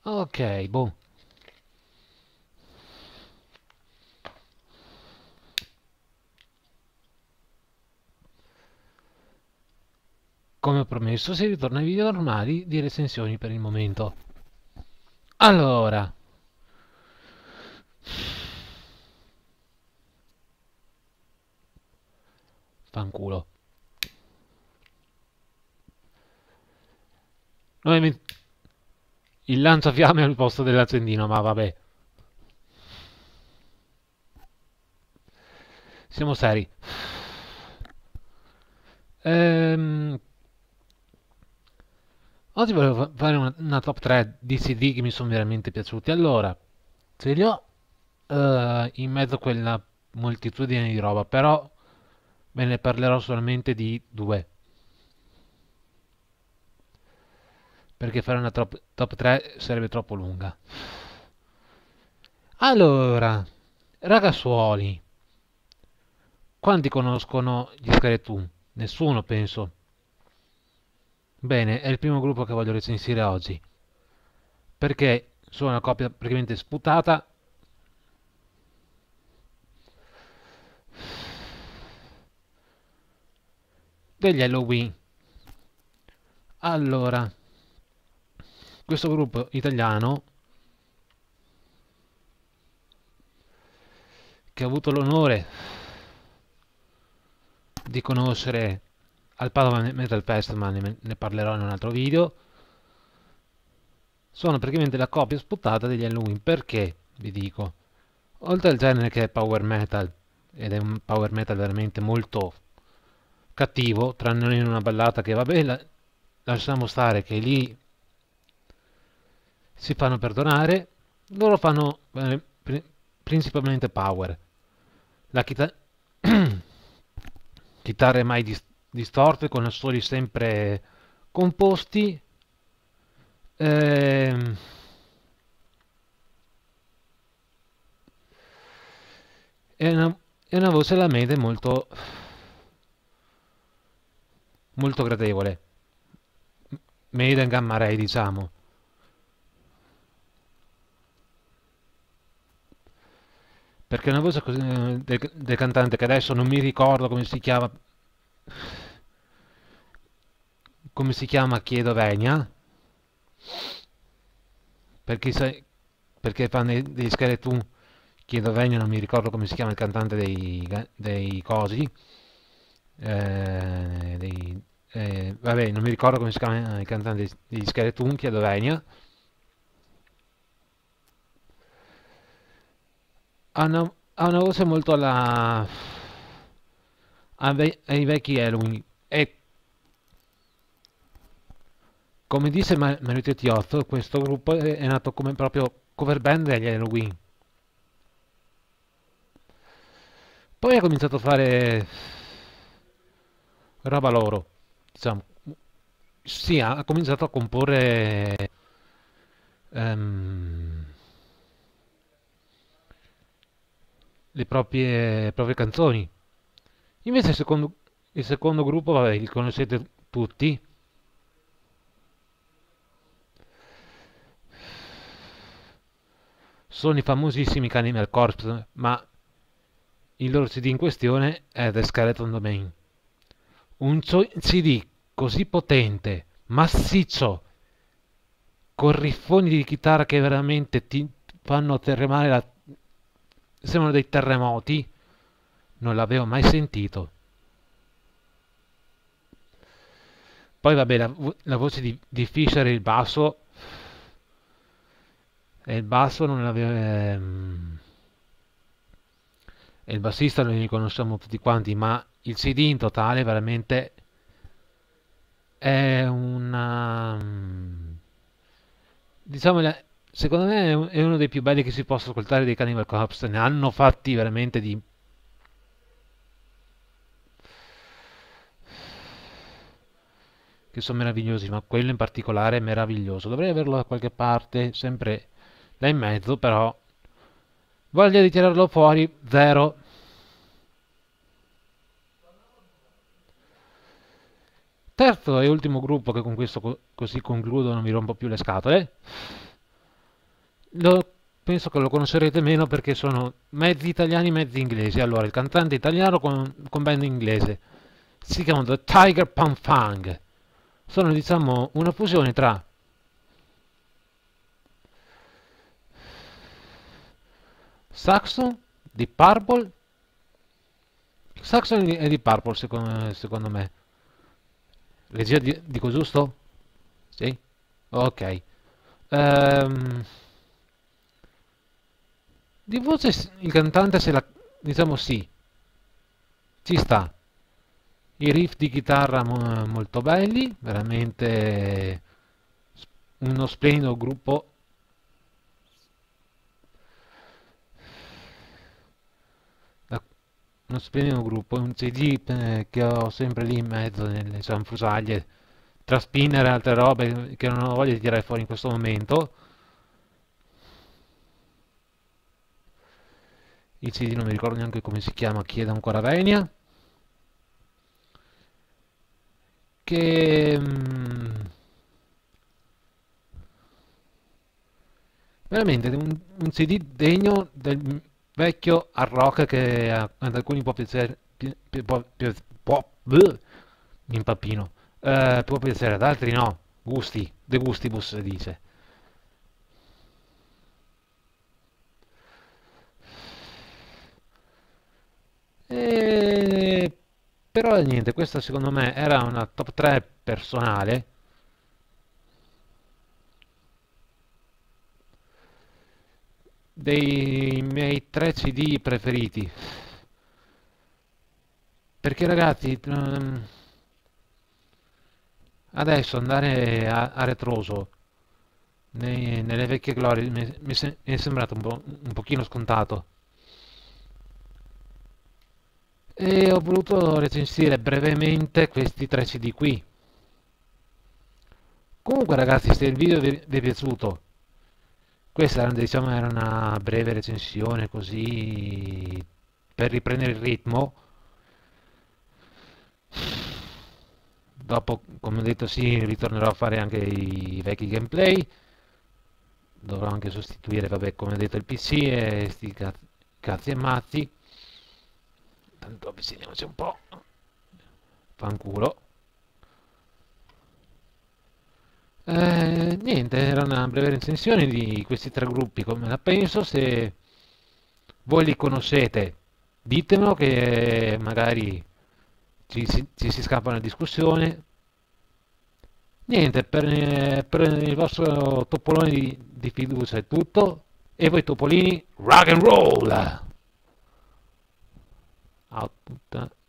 Ok, boh. Come promesso, si ritorna ai video normali di recensioni per il momento. Allora, fanculo. Noi il lanciafiamme al posto dell'accendino, ma vabbè. Siamo seri. Ehm, Oggi volevo fare una top 3 di CD che mi sono veramente piaciuti. Allora, ce li ho in mezzo a quella moltitudine di roba, però ve ne parlerò solamente di due, perché fare una top 3 sarebbe troppo lunga. Allora, ragazzuoli, quanti conoscono gli Skeleton? Nessuno, penso. Bene, è il primo gruppo che voglio recensire oggi, perché sono una coppia praticamente sputata degli Halloween. Allora, questo gruppo italiano che ho avuto l'onore di conoscere al Padova Metal Fest, ma ne parlerò in un altro video, sono praticamente la copia sputtata degli Halloween. Perché, vi dico, oltre al genere che è power metal, ed è un power metal veramente molto cattivo, tranne in una ballata che vabbè, lasciamo stare che lì si fanno perdonare, loro fanno principalmente power. La chitarre mai distorte con assoli sempre composti. ehm, è una voce alla mente molto gradevole, Maiden Gamma Ray, diciamo, perché è una voce così, del cantante, che adesso non mi ricordo come si chiama Chiedo Vegna, perché, perché fanno degli Skeleton. Chiedo Vegna, non mi ricordo come si chiama il cantante dei cosi, vabbè, non mi ricordo come si chiama il cantante degli Skeleton, Chiedo Vegna. Ha una voce molto ai vecchi Halloween, e come dice Marito Tiozzo, questo gruppo è nato come proprio cover band degli Halloween. Poi ha cominciato a fare roba loro, diciamo. Sì, ha cominciato a comporre ehm, le proprie canzoni. Invece il secondo gruppo, vabbè, li conoscete tutti, sono i famosissimi Cannibal Corpse, ma il loro CD in questione è The Skeleton Domain. Un CD così potente, massiccio, con riffoni di chitarra che veramente ti fanno tremare sembrano dei terremoti, non l'avevo mai sentito. Poi vabbè, la voce di Fisher e il basso non l'avevo, e il bassista noi li conosciamo tutti quanti, ma il CD in totale veramente è diciamo, secondo me è uno dei più belli che si possa ascoltare dei Cannibal Corpse. Ne hanno fatti veramente che sono meravigliosi, ma quello in particolare è meraviglioso. Dovrei averlo da qualche parte, sempre là in mezzo, però voglia di tirarlo fuori, zero. Terzo e ultimo gruppo, che con questo così concludo, non mi rompo più le scatole. Penso che lo conoscerete meno perché sono mezzi italiani, mezzi inglesi. Allora, il cantante italiano con band inglese si chiamano The Tiger Pan Fang. Sono, diciamo, una fusione tra Saxon di Purple. Saxon è di Purple, secondo me. Regia dico giusto? Sì? Ok. Ehm, di voce il cantante se la... diciamo sì, ci sta. I riff di chitarra molto belli, veramente uno splendido gruppo. Da- Uno splendido gruppo, un CD che ho sempre lì in mezzo nelle cianfrusaglie tra spinner e altre robe che non ho voglia di tirare fuori in questo momento. Il CD non mi ricordo neanche come si chiama, Chieda ancora Venia, che veramente un CD degno del vecchio hard rock che ad alcuni può piacere, mi impappino, può piacere, ad altri no, gusti, de gustibus si dice. E... Però niente, questa secondo me era una top 3 personale dei miei 3 CD preferiti. Perché ragazzi, adesso andare a retroso nelle vecchie glorie mi è sembrato un pochino scontato. E ho voluto recensire brevemente questi 3 CD qui. Comunque ragazzi, se il video vi è piaciuto, questa era, diciamo, era una breve recensione così per riprendere il ritmo. Dopo, come ho detto, sì, ritornerò a fare anche i vecchi gameplay. Dovrò anche sostituire, vabbè, come ho detto, il PC e sti cazzi e mazzi. Tanto avviciniamoci un po'. Fanculo. Niente, era una breve recensione di questi 3 gruppi, come la penso. Se voi li conoscete, ditemelo che magari ci si scappa una discussione. Niente, per il vostro topolone di fiducia è tutto. E voi topolini, rock and roll! Out.